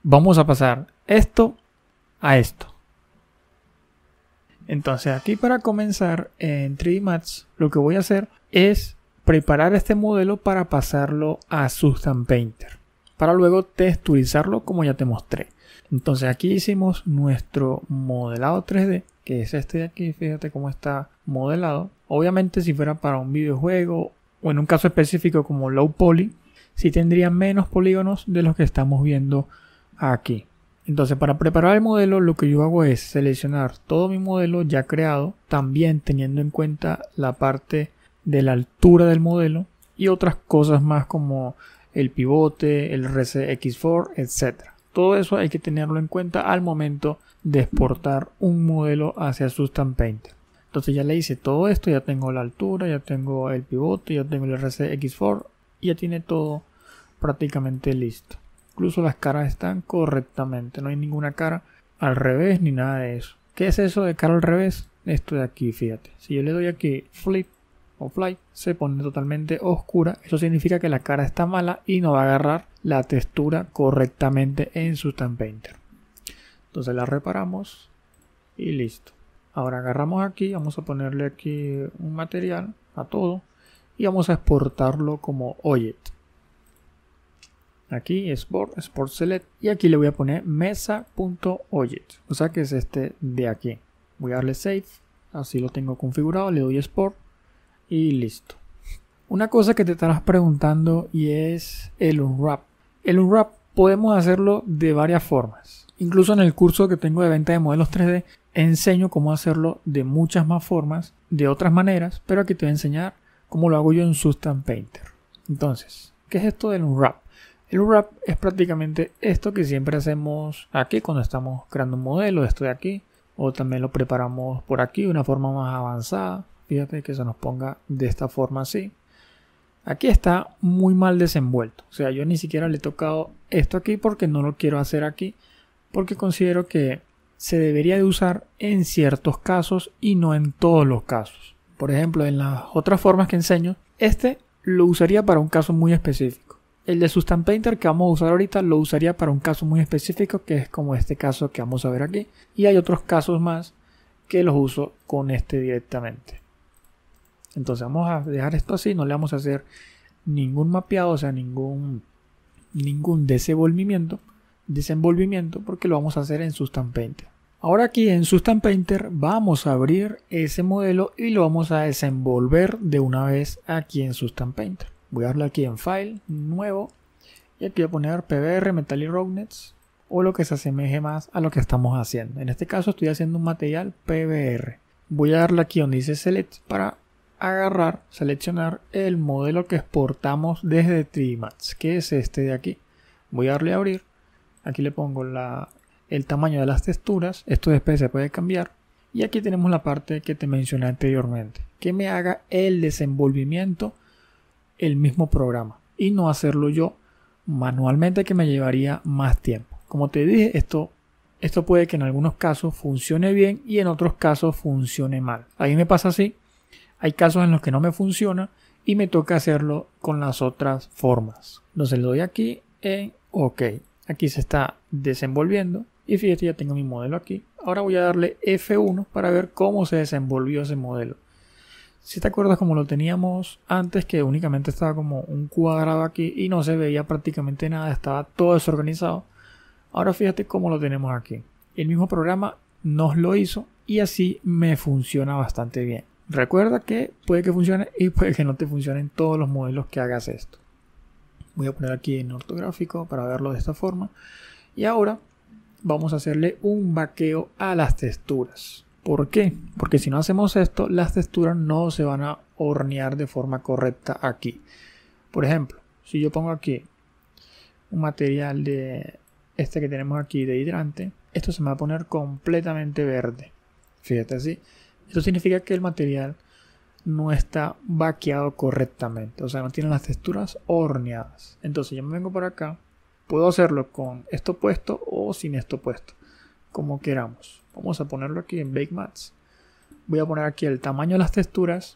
vamos a pasar esto a esto. Entonces aquí para comenzar en 3D Max lo que voy a hacer es preparar este modelo para pasarlo a Substance Painter, para luego texturizarlo como ya te mostré. Entonces aquí hicimos nuestro modelado 3D, que es este de aquí, fíjate cómo está modelado. Obviamente si fuera para un videojuego o en un caso específico como Low Poly, sí tendría menos polígonos de los que estamos viendo aquí. Entonces para preparar el modelo lo que yo hago es seleccionar todo mi modelo ya creado, también teniendo en cuenta la parte de la altura del modelo y otras cosas más como el pivote, el RCX4, etc. Todo eso hay que tenerlo en cuenta al momento de exportar un modelo hacia Substance Painter. Entonces ya le hice todo esto, ya tengo la altura, ya tengo el pivote, ya tengo el RCX4 y ya tiene todo prácticamente listo. Incluso las caras están correctamente, no hay ninguna cara al revés ni nada de eso. ¿Qué es eso de cara al revés? Esto de aquí, fíjate. Si yo le doy aquí flip o fly, se pone totalmente oscura. Eso significa que la cara está mala y no va a agarrar la textura correctamente en Substance Painter. Entonces la reparamos y listo. Ahora agarramos aquí, vamos a ponerle aquí un material a todo y vamos a exportarlo como Object. Aquí Export Select y aquí le voy a poner mesa.object, o sea que es este de aquí. Voy a darle Save, así lo tengo configurado, le doy Export y listo. Una cosa que te estarás preguntando y es el Unwrap. El Unwrap podemos hacerlo de varias formas. Incluso en el curso que tengo de venta de modelos 3D enseño cómo hacerlo de muchas más formas, de otras maneras, pero aquí te voy a enseñar cómo lo hago yo en Substance Painter. Entonces, ¿qué es esto del Unwrap? El Unwrap es prácticamente esto que siempre hacemos aquí cuando estamos creando un modelo, esto de aquí, o también lo preparamos por aquí de una forma más avanzada. Fíjate que se nos ponga de esta forma así. Aquí está muy mal desenvuelto, o sea, yo ni siquiera le he tocado esto aquí porque no lo quiero hacer aquí, porque considero que se debería de usar en ciertos casos y no en todos los casos. Por ejemplo, en las otras formas que enseño, este lo usaría para un caso muy específico. El de Substance Painter que vamos a usar ahorita lo usaría para un caso muy específico, que es como este caso que vamos a ver aquí. Y hay otros casos más que los uso con este directamente. Entonces vamos a dejar esto así, no le vamos a hacer ningún mapeado, o sea, ningún desenvolvimiento, porque lo vamos a hacer en Substance Painter. Ahora aquí en Substance Painter vamos a abrir ese modelo y lo vamos a desenvolver de una vez aquí en Substance Painter. Voy a darle aquí en File, Nuevo, y aquí voy a poner PBR, Metallic Roughness, o lo que se asemeje más a lo que estamos haciendo. En este caso estoy haciendo un material PBR. Voy a darle aquí donde dice Select para seleccionar el modelo que exportamos desde 3D Max, que es este de aquí. Voy a darle a abrir. Aquí le pongo el tamaño de las texturas. Esto después se puede cambiar. Y aquí tenemos la parte que te mencioné anteriormente, que me haga el desenvolvimiento el mismo programa y no hacerlo yo manualmente, que me llevaría más tiempo. Como te dije, esto puede que en algunos casos funcione bien y en otros casos funcione mal. A mí me pasa así. Hay casos en los que no me funciona y me toca hacerlo con las otras formas. Entonces le doy aquí en OK. Aquí se está desenvolviendo y fíjate, ya tengo mi modelo aquí. Ahora voy a darle F1 para ver cómo se desenvolvió ese modelo. Si te acuerdas como lo teníamos antes, que únicamente estaba como un cuadrado aquí y no se veía prácticamente nada, estaba todo desorganizado. Ahora fíjate cómo lo tenemos aquí. El mismo programa nos lo hizo y así me funciona bastante bien. Recuerda que puede que funcione y puede que no te funcione en todos los modelos que hagas esto. Voy a poner aquí en ortográfico para verlo de esta forma. Y ahora vamos a hacerle un vaqueo a las texturas. ¿Por qué? Porque si no hacemos esto, las texturas no se van a hornear de forma correcta aquí. Por ejemplo, si yo pongo aquí un material de este que tenemos aquí de hidrante, esto se me va a poner completamente verde. Fíjate así. Esto significa que el material no está vaqueado correctamente, o sea, no tiene las texturas horneadas. Entonces yo me vengo por acá, puedo hacerlo con esto puesto o sin esto puesto, como queramos. Vamos a ponerlo aquí en Bake Max. Voy a poner aquí el tamaño de las texturas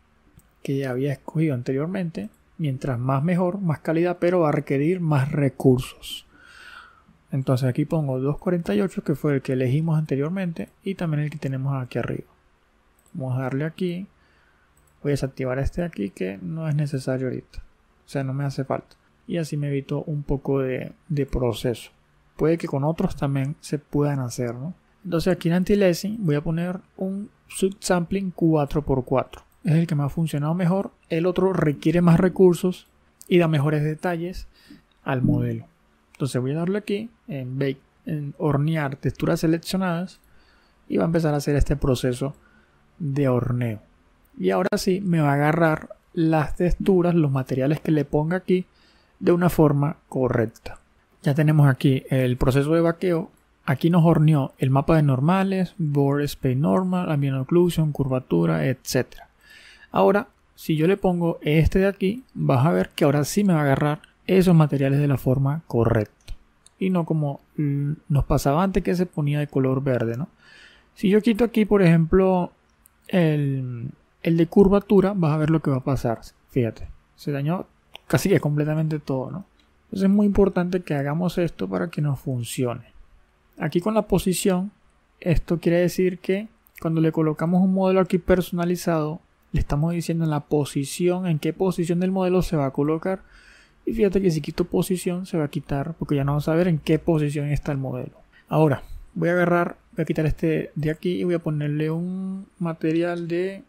que ya había escogido anteriormente. mientras más mejor, más calidad, pero va a requerir más recursos. 1 2 Entonces aquí pongo 248, que fue el que elegimos anteriormente, y también el que tenemos aquí arriba. Vamos a darle aquí. Voy a desactivar este de aquí, que no es necesario ahorita. O sea, no me hace falta. Y así me evito un poco de proceso. Puede que con otros también se puedan hacer, ¿no? Entonces aquí en anti-aliasing voy a poner un subsampling 4x4. Es el que me ha funcionado mejor. El otro requiere más recursos y da mejores detalles al modelo. Entonces voy a darle aquí en Bake, en hornear texturas seleccionadas, y va a empezar a hacer este proceso de horneo. Y ahora sí me va a agarrar las texturas, los materiales que le ponga aquí, de una forma correcta. Ya tenemos aquí el proceso de vaqueo. Aquí nos horneó el mapa de normales, Board Space Normal, Ambient Occlusion, curvatura, etc. Ahora, si yo le pongo este de aquí, vas a ver que ahora sí me va a agarrar esos materiales de la forma correcta. Y no como nos pasaba antes, que se ponía de color verde, ¿no? Si yo quito aquí, por ejemplo, el de curvatura, vas a ver lo que va a pasar. Fíjate, se dañó casi que completamente todo, ¿no? Entonces es muy importante que hagamos esto para que nos funcione. Aquí con la posición, esto quiere decir que cuando le colocamos un modelo aquí personalizado, le estamos diciendo en la posición, en qué posición del modelo se va a colocar. Y fíjate que si quito posición se va a quitar, porque ya no vamos a ver en qué posición está el modelo. Ahora voy a quitar este de aquí y voy a ponerle un material de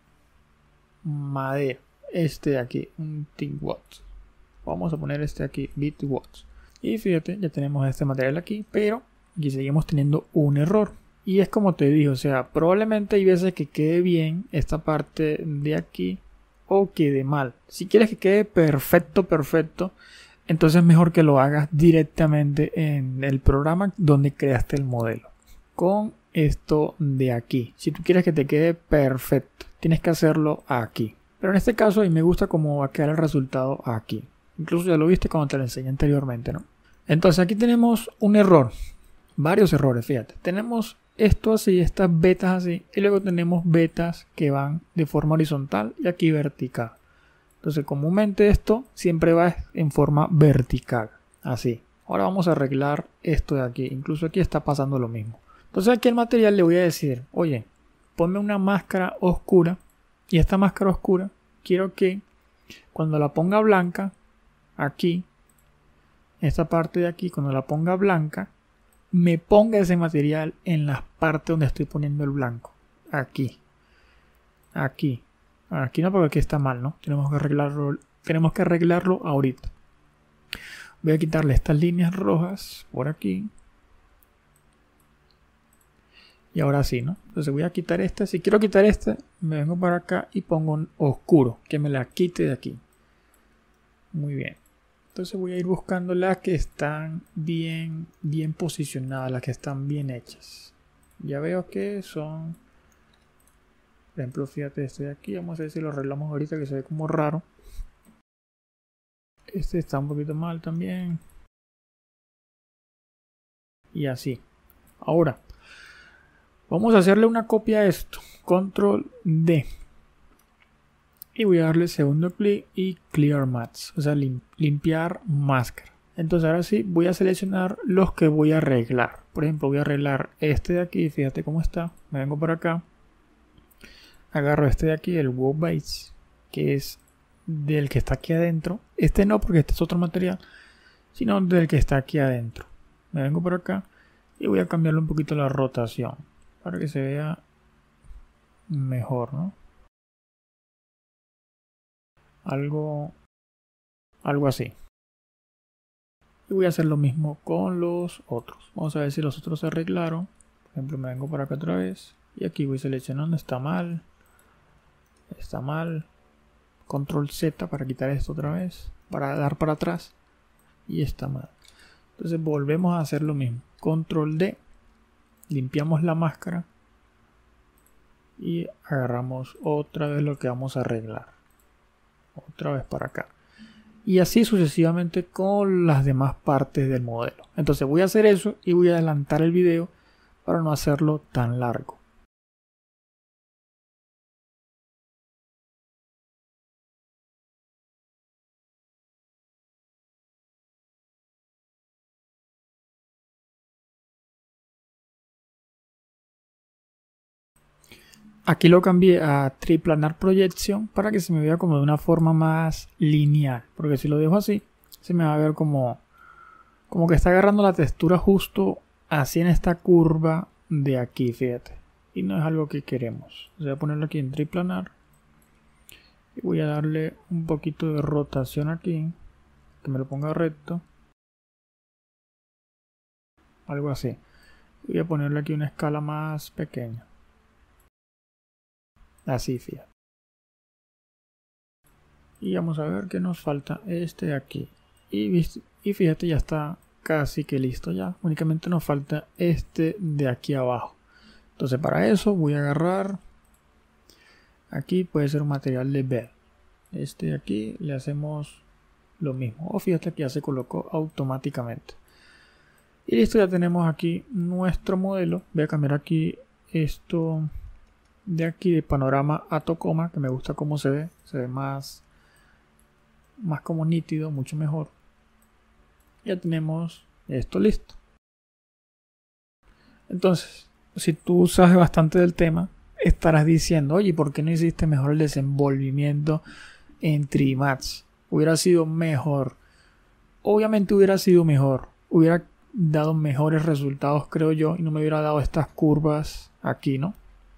madera. Este de aquí, un T-Watts. Vamos a poner este aquí, Bit-Watts. Y fíjate, ya tenemos este material aquí, pero aquí seguimos teniendo un error. Y es como te digo, o sea, probablemente hay veces que quede bien esta parte de aquí o quede mal. Si quieres que quede perfecto, entonces es mejor que lo hagas directamente en el programa donde creaste el modelo. Con esto de aquí. Si tú quieres que te quede perfecto, tienes que hacerlo aquí. Pero en este caso, a mí me gusta cómo va a quedar el resultado aquí. Incluso ya lo viste cuando te lo enseñé anteriormente, ¿no? Entonces aquí tenemos un error. Varios errores, fíjate. Tenemos esto así, estas vetas así. Y luego tenemos vetas que van de forma horizontal y aquí vertical. Entonces comúnmente esto siempre va en forma vertical. Así. Ahora vamos a arreglar esto de aquí. Incluso aquí está pasando lo mismo. Entonces aquí al material le voy a decir, oye, ponme una máscara oscura. Y esta máscara oscura quiero que cuando la ponga blanca, aquí, esta parte de aquí, cuando la ponga blanca, me ponga ese material en la parte donde estoy poniendo el blanco. Aquí. Aquí. Aquí no, porque aquí está mal, ¿no? Tenemos que arreglarlo ahorita. Voy a quitarle estas líneas rojas por aquí. Y ahora sí, ¿no? Entonces voy a quitar esta. Si quiero quitar esta, me vengo para acá y pongo un oscuro, que me la quite de aquí. Muy bien. Entonces voy a ir buscando las que están bien posicionadas, las que están bien hechas. Ya veo que son, por ejemplo, fíjate este de aquí. Vamos a ver si lo arreglamos ahorita, que se ve como raro. Este está un poquito mal también. Y así. Ahora, vamos a hacerle una copia a esto. Control D. Y voy a darle segundo clic y Clear Mask. O sea, limpiar máscara. Entonces ahora sí voy a seleccionar los que voy a arreglar. Por ejemplo, voy a arreglar este de aquí. Fíjate cómo está. Me vengo por acá. Agarro este de aquí, el Wow Base, que es del que está aquí adentro. Este no, porque este es otro material, sino del que está aquí adentro. Me vengo por acá y voy a cambiarle un poquito la rotación para que se vea mejor, ¿no? Algo así. Y voy a hacer lo mismo con los otros. Vamos a ver si los otros se arreglaron. Por ejemplo, me vengo para acá otra vez y aquí voy seleccionando. Está mal. Está mal. Control Z para quitar esto otra vez, para dar para atrás, y está mal. Entonces volvemos a hacer lo mismo. Control D. Limpiamos la máscara y agarramos otra vez lo que vamos a arreglar. Otra vez para acá. Y así sucesivamente con las demás partes del modelo. Entonces voy a hacer eso y voy a adelantar el video para no hacerlo tan largo. Aquí lo cambié a Triplanar Projection para que se me vea como de una forma más lineal. Porque si lo dejo así, se me va a ver como que está agarrando la textura justo así en esta curva de aquí, fíjate. Y no es algo que queremos. Voy a ponerlo aquí en Triplanar. Y voy a darle un poquito de rotación aquí. Que me lo ponga recto. Algo así. Voy a ponerle aquí una escala más pequeña. Así, fíjate. Y vamos a ver que nos falta este de aquí. Y fíjate, ya está casi que listo ya. Únicamente nos falta este de aquí abajo. Entonces para eso voy a agarrar. Aquí puede ser un material de bed. Este de aquí le hacemos lo mismo. O fíjate que ya se colocó automáticamente. Y listo, ya tenemos aquí nuestro modelo. Voy a cambiar aquí esto de aquí de panorama a Tacoma, que me gusta cómo se ve. Se ve más como nítido, mucho mejor. Ya tenemos esto listo. Entonces, si tú sabes bastante del tema, estarás diciendo, oye, ¿por qué no hiciste mejor el desenvolvimiento en 3D Max? Hubiera sido mejor. Obviamente hubiera sido mejor. Hubiera dado mejores resultados, creo yo, y no me hubiera dado estas curvas aquí, ¿no?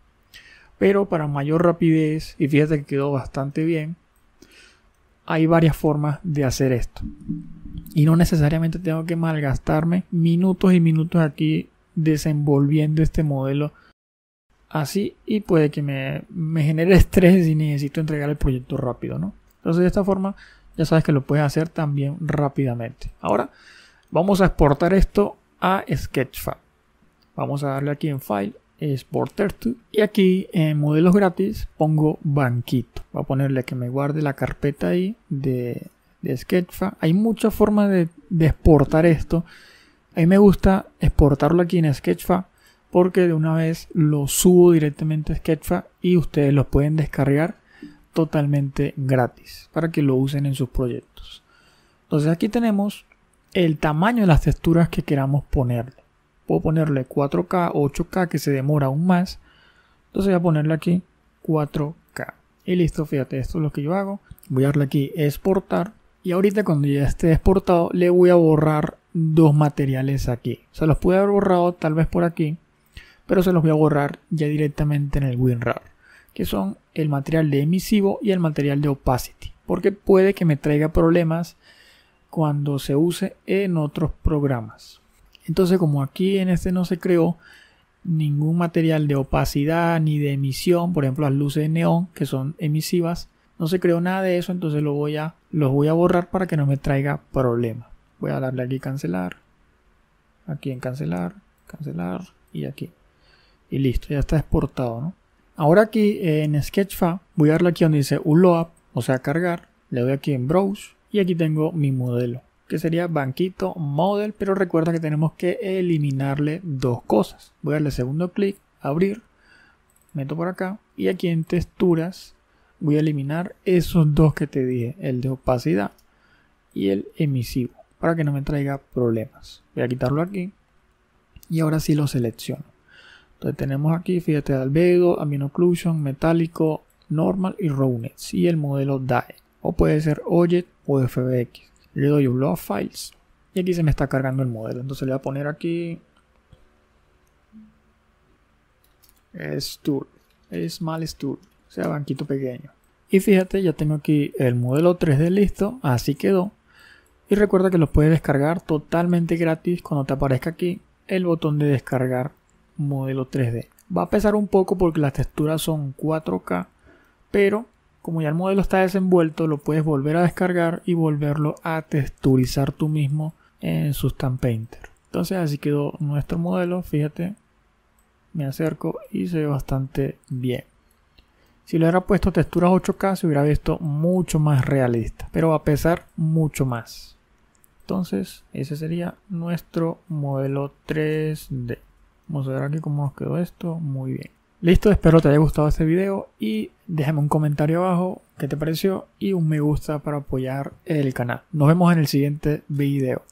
Pero para mayor rapidez, y fíjate que quedó bastante bien, hay varias formas de hacer esto. Y no necesariamente tengo que malgastarme minutos y minutos aquí desenvolviendo este modelo así, y puede que me genere estrés y necesito entregar el proyecto rápido, ¿no? Entonces de esta forma ya sabes que lo puedes hacer también rápidamente. Ahora vamos a exportar esto a Sketchfab. Vamos a darle aquí en File, Exporter to, y aquí en modelos gratis pongo banquito. Voy a ponerle que me guarde la carpeta ahí de Sketchfab. Hay muchas formas de exportar esto. A mí me gusta exportarlo aquí en Sketchfab porque de una vez lo subo directamente a Sketchfab y ustedes lo pueden descargar totalmente gratis para que lo usen en sus proyectos. Entonces aquí tenemos el tamaño de las texturas que queramos ponerle. Puedo ponerle 4K, 8K, que se demora aún más. Entonces voy a ponerle aquí 4K. Y listo, fíjate, esto es lo que yo hago. Voy a darle aquí exportar. Y ahorita cuando ya esté exportado, le voy a borrar dos materiales aquí. Se los pude haber borrado tal vez por aquí, pero se los voy a borrar ya directamente en el WinRAR, que son el material de emisivo y el material de opacity, porque puede que me traiga problemas cuando se use en otros programas. Entonces, como aquí en este no se creó ningún material de opacidad ni de emisión, por ejemplo las luces de neón que son emisivas, no se creó nada de eso, entonces los voy a borrar para que no me traiga problemas. Voy a darle aquí cancelar, aquí en cancelar, cancelar y aquí. Y listo, ya está exportado, ¿no? Ahora aquí en Sketchfab voy a darle aquí donde dice Unload, o sea cargar, le doy aquí en Browse y aquí tengo mi modelo, que sería banquito model, pero recuerda que tenemos que eliminarle dos cosas. Voy a darle segundo clic, abrir, meto por acá y aquí en texturas voy a eliminar esos dos que te dije, el de opacidad y el emisivo, para que no me traiga problemas. Voy a quitarlo aquí y ahora sí lo selecciono. Entonces tenemos aquí, fíjate, albedo, ambient occlusion, metálico, normal y roughness y el modelo DAE, o puede ser OJET o FBX. Le doy Upload Files y aquí se me está cargando el modelo. Entonces le voy a poner aquí Small Tool, o sea banquito pequeño. Y fíjate, ya tengo aquí el modelo 3D listo, así quedó. Y recuerda que lo puedes descargar totalmente gratis cuando te aparezca aquí el botón de descargar modelo 3D. Va a pesar un poco porque las texturas son 4K, pero como ya el modelo está desenvuelto, lo puedes volver a descargar y volverlo a texturizar tú mismo en Substance Painter. Entonces así quedó nuestro modelo, fíjate, me acerco y se ve bastante bien. Si le hubiera puesto texturas 8K se hubiera visto mucho más realista, pero va a pesar mucho más. Entonces ese sería nuestro modelo 3D. Vamos a ver aquí cómo nos quedó esto. Muy bien. Listo, espero te haya gustado este video y déjame un comentario abajo qué te pareció y un me gusta para apoyar el canal. Nos vemos en el siguiente video.